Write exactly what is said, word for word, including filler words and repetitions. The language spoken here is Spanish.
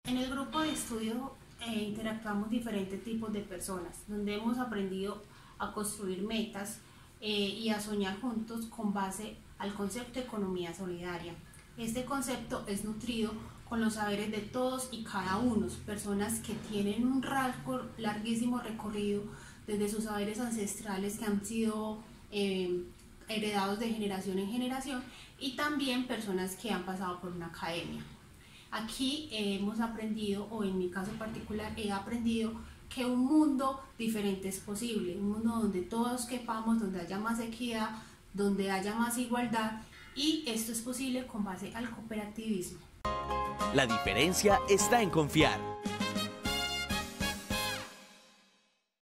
En el grupo de estudio eh, interactuamos diferentes tipos de personas, donde hemos aprendido a construir metas eh, y a soñar juntos con base al concepto de economía solidaria. Este concepto es nutrido con los saberes de todos y cada uno, personas que tienen un largo, larguísimo recorrido desde sus saberes ancestrales que han sido eh, heredados de generación en generación, y también personas que han pasado por una academia. Aquí eh, hemos aprendido, o en mi caso particular he aprendido, que un mundo diferente es posible, un mundo donde todos quepamos, donde haya más equidad, donde haya más igualdad, y esto es posible con base al cooperativismo. La diferencia está en confiar.